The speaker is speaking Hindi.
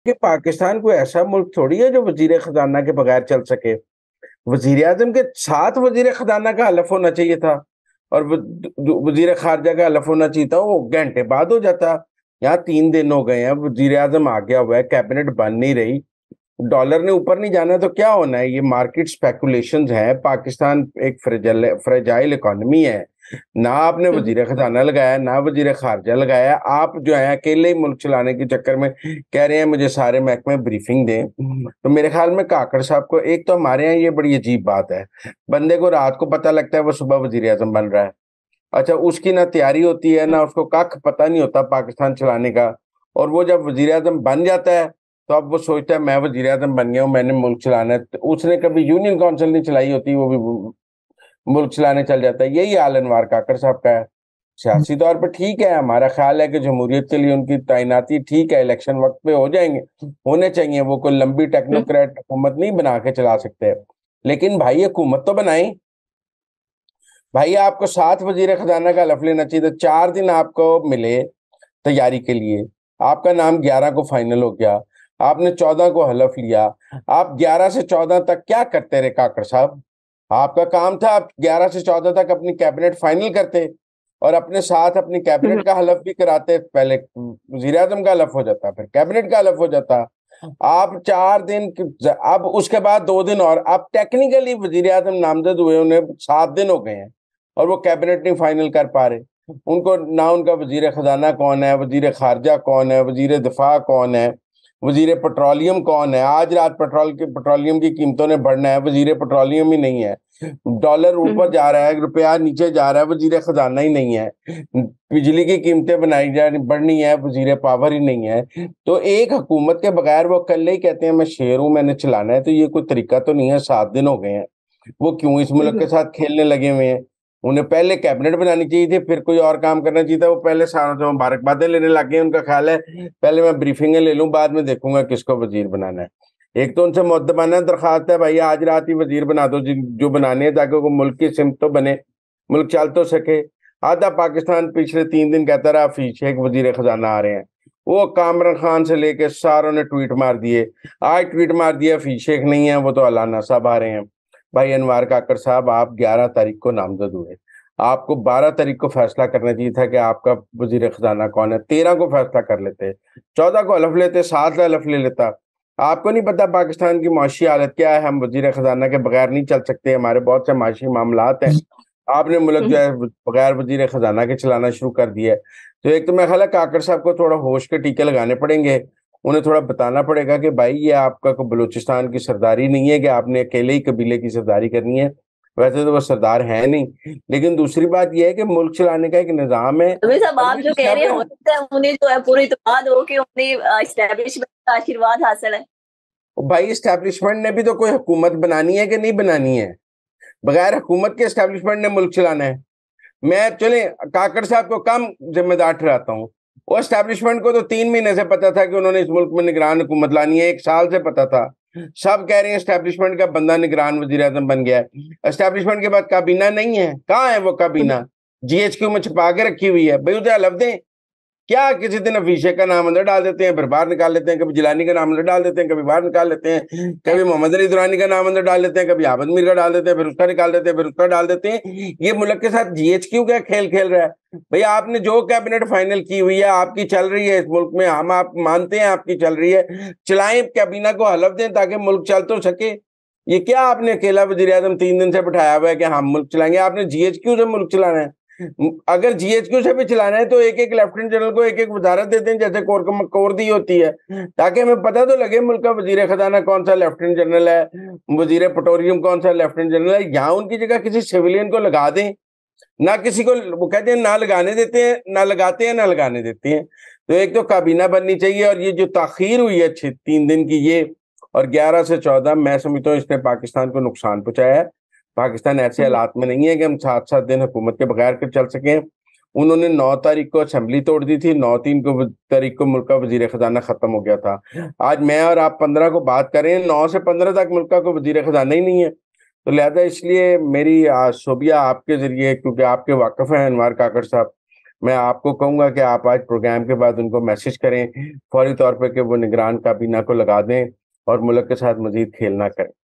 कि पाकिस्तान कोई ऐसा मुल्क थोड़ी है जो वजीर खजाना के बगैर चल सके। वजीर आजम के साथ वजीर खजाना का हलफ होना चाहिए था, और वजीर खारजा का हलफ होना चाहिए था, वो घंटे बाद हो जाता। यहाँ 3 दिन हो गए हैं, वजीर आजम आ गया हुआ है, कैबिनेट बन नहीं रही, डॉलर ने ऊपर नहीं जाना तो क्या होना है? ये मार्केट स्पेकुलेशंस है। पाकिस्तान एक फ्रेजाइल इकोनॉमी है। ना आपने वजीर खजाना लगाया, ना वजीर खारजा लगाया, आप जो है अकेले ही मुल्क चलाने के चक्कर में कह रहे हैं मुझे सारे महकमे ब्रीफिंग दें। तो मेरे ख्याल में काकड़ साहब को, एक तो हमारे यहाँ ये बड़ी अजीब बात है, बंदे को रात को पता लगता है वो सुबह वजीर आजम बन रहा है। अच्छा, उसकी ना तैयारी होती है, ना उसको कख पता नहीं होता पाकिस्तान चलाने का। और वो जब वजीर आजम बन जाता है तो अब वो सोचता है मैं वजीर आजम बन गया हूँ, मैंने मुल्क चलाना है। तो उसने कभी यूनियन काउंसिल नहीं चलाई होती, वो भी मुल्क चलाने चल जाता है। यही हाल अनवार काकड़ साहब का है। सियासी तौर पर ठीक है, हमारा ख्याल है कि जमहूरियत के लिए उनकी तैनाती ठीक है, इलेक्शन वक्त पे हो जाएंगे, होने चाहिए। वो कोई लंबी टेक्नोक्रेट हुकूमत नहीं बना के चला सकते। लेकिन भाई हुकूमत तो बनाई। भाई आपको 7 वजीर खजाना का हलफ लेना चाहिए था, 4 दिन आपको मिले तैयारी के लिए। आपका नाम 11 को फाइनल हो गया, आपने 14 को हलफ लिया। आप 11 से 14 तक क्या करते रहे काकड़ साहब? आपका काम था आप 11 से 14 तक अपनी कैबिनेट फाइनल करते, और अपने साथ अपनी कैबिनेट का हलफ भी कराते। पहले वजीर आजम का हलफ हो जाता, फिर कैबिनेट का हलफ हो जाता। आप 4 दिन अब उसके बाद 2 दिन, और अब टेक्निकली वजीर आजम नामजद हुए उन्हें 7 दिन हो गए हैं, और वो कैबिनेट नहीं फाइनल कर पा रहे। उनको ना उनका वजीर खजाना कौन है, वजीर खारजा कौन है, वजीर दिफा कौन है, वजीर पेट्रोलियम कौन है। आज रात पेट्रोलियम की कीमतों ने बढ़ना है, वजीर पेट्रोलियम ही नहीं है। डॉलर ऊपर जा रहा है, रुपया नीचे जा रहा है, वजीर खजाना ही नहीं है। बिजली की कीमतें बनाई जा बढ़नी है, वजीर पावर ही नहीं है। तो एक हुकूमत के बगैर वो कल ही कहते हैं मैं शेर हूं, मैंने चलाना है। तो ये कोई तरीका तो नहीं है। 7 दिन हो गए हैं, वो क्यों इस मुल्क के साथ खेलने लगे हुए हैं? उन्हें पहले कैबिनेट बनानी चाहिए थी, फिर कोई और काम करना चाहिए था। वो पहले सारों से मुबारकबादें लेने लग गए। उनका ख्याल है पहले मैं ब्रीफिंगें ले लूं, बाद में देखूंगा किसको वजीर बनाना है। एक तो उनसे मुअद्दबाना दरखास्त है, भाई आज रात ही वजीर बना दो जो बनाने हैं, ताकि वो मुल्क की सिमत तो बने, मुल्क चल तो सके। आधा पाकिस्तान पिछले 3 दिन कहता रहा हफीज शेख वजीर खजाना आ रहे हैं। वो कामरान खान से लेके सारों ने ट्वीट मार दिए। आज ट्वीट मार दिया हफीज शेख नहीं है, वो तो अलाना साहब आ रहे हैं। भाई अनवार काकर साहब, आप 11 तारीख को नामजद हुए, आपको 12 तारीख को फैसला करना चाहिए था कि आपका वजीर खजाना कौन है। 13 को फैसला कर लेते, 14 को हलफ लेते, 7 हलफ ले लेता। आपको नहीं पता पाकिस्तान की माशी हालत क्या है? हम वजीर खजाना के बगैर नहीं चल सकते, हमारे बहुत से माशी मामलात हैं। आपने मुल्क जो है बगैर वजीर खजाना के चलाना शुरू कर दिया है। तो एक तो मैं ख्याल है काकर साहब को थोड़ा होश के टीके लगाने पड़ेंगे। उन्हें थोड़ा बताना पड़ेगा कि भाई ये आपका को बलूचिस्तान की सरदारी नहीं है कि आपने अकेले ही कबीले की सरदारी करनी है। वैसे तो वो सरदार है नहीं, लेकिन दूसरी बात यह है कि मुल्क चलाने का एक निजाम है। अभी साहब आप जो परवेज कह साहब रहे हैं है। हो सकता है उन्हें जो है पूरी इत्मीनान हो कि उन्हें इस्टेब्लिशमेंट का आशीर्वाद हासिल है। भाई स्टैब्लिशमेंट ने भी तो कोई हुकूमत बनानी है कि नहीं बनानी है? बगैर हुकूमत के स्टैब्लिशमेंट ने मुल्क चलाना है? मैं चले काकड़ साहब को कम जिम्मेदार ठहराता हूँ। वो एस्टेब्लिशमेंट को तो 3 महीने से पता था कि उन्होंने इस मुल्क में निगरान हुकूमत लानी है, 1 साल से पता था। सब कह रहे हैं एस्टेब्लिशमेंट का बंदा निगरान वजीर आजम बन गया है। एस्टेब्लिशमेंट के बाद काबीना नहीं है, कहाँ है वो काबीना? जीएचक्यू में छुपा के रखी हुई है। भाई उसे हलफ दें क्या? किसी दिन अभिषेक का नाम अंदर डाल देते हैं, फिर बाहर निकाल लेते हैं, कभी जिलानी का नाम अंदर डाल देते हैं, कभी बाहर निकाल लेते हैं, कभी मोहम्मद अली दुरानी का नाम अंदर डाल देते हैं, कभी आबद मीर का डाल देते हैं, फिर उसका निकाल देते हैं, फिर उसका डाल देते हैं। ये मुल्क के साथ जीएचक्यू क्या खेल खेल रहा है? भैया आपने जो कैबिनेट फाइनल की हुई है आपकी चल रही है इस मुल्क में, हम आप मानते हैं आपकी चल रही है, चलाएं, कैबिना को हलफ दें ताकि मुल्क चल तो सके। ये क्या आपने अकेला वजीर आजम 3 दिन से बिठाया हुआ है कि हम मुल्क चलाएंगे? आपने जीएचक्यू से मुल्क चलाना है। अगर जीएचक्यू से भी चलाना है तो एक एक लेफ्टिनेंट जनरल को एक एक वजारत देते हैं, जैसे कोर दी होती है, ताकि हमें पता तो लगे मुल्क का वजीर खजाना कौन सा लेफ्टिनेंट जनरल है, वजीर पेट्रोलियम कौन सा लेफ्टिनेंट जनरल है। यहाँ उनकी जगह किसी सिविलियन को लगा दें। ना किसी को, वो कहते हैं ना लगाने देते हैं, ना लगाते हैं, ना लगाने देते हैं। तो एक तो काबीना बननी चाहिए, और ये जो ताखीर हुई है 3 दिन की, ये और 11 से 14, मैं समझता हूँ इसने पाकिस्तान को नुकसान पहुंचाया है। पाकिस्तान ऐसे हालात में नहीं है कि हम 7-7 दिन हुकूमत के बगैर कर चल सकें। उन्होंने 9 तारीख को असेंबली तोड़ दी थी, 9 तारीख को मुल्क का वजीर खजाना खत्म हो गया था। आज मैं और आप 15 को बात करें, 9 से 15 तक मुल्क का कोई वजीर खजाना ही नहीं है। तो लिहाजा इसलिए मेरी शोबिया आपके जरिए, क्योंकि आपके वाकफ हैं अनवार काकड़ साहब, मैं आपको कहूँगा कि आप आज प्रोग्राम के बाद उनको मैसेज करें, फौरी तौर पे कि वो निगरान काबीना को लगा दें और मुल्क के साथ मज़ीद खेल ना करें।